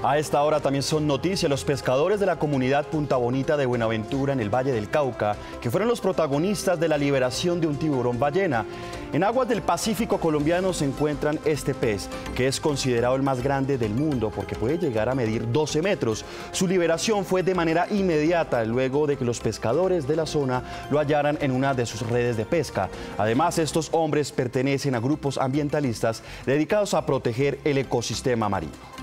A esta hora también son noticias los pescadores de la comunidad Punta Bonita de Buenaventura en el Valle del Cauca, que fueron los protagonistas de la liberación de un tiburón ballena. En aguas del Pacífico colombiano se encuentran este pez, que es considerado el más grande del mundo porque puede llegar a medir 12 metros. Su liberación fue de manera inmediata luego de que los pescadores de la zona lo hallaran en una de sus redes de pesca. Además, estos hombres pertenecen a grupos ambientalistas dedicados a proteger el ecosistema marino.